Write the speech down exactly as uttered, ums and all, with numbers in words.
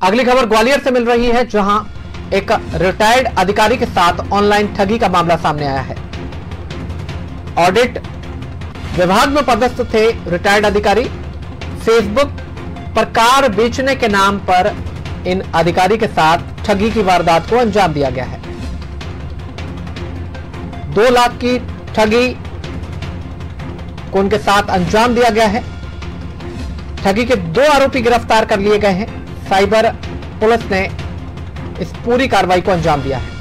अगली खबर ग्वालियर से मिल रही है, जहां एक रिटायर्ड अधिकारी के साथ ऑनलाइन ठगी का मामला सामने आया है। ऑडिट विभाग में पदस्थ थे रिटायर्ड अधिकारी। फेसबुक पर कार बेचने के नाम पर इन अधिकारी के साथ ठगी की वारदात को अंजाम दिया गया है। दो लाख की ठगी को उनके साथ अंजाम दिया गया है। ठगी के दो आरोपी गिरफ्तार कर लिए गए हैं। साइबर पुलिस ने इस पूरी कार्रवाई को अंजाम दिया है।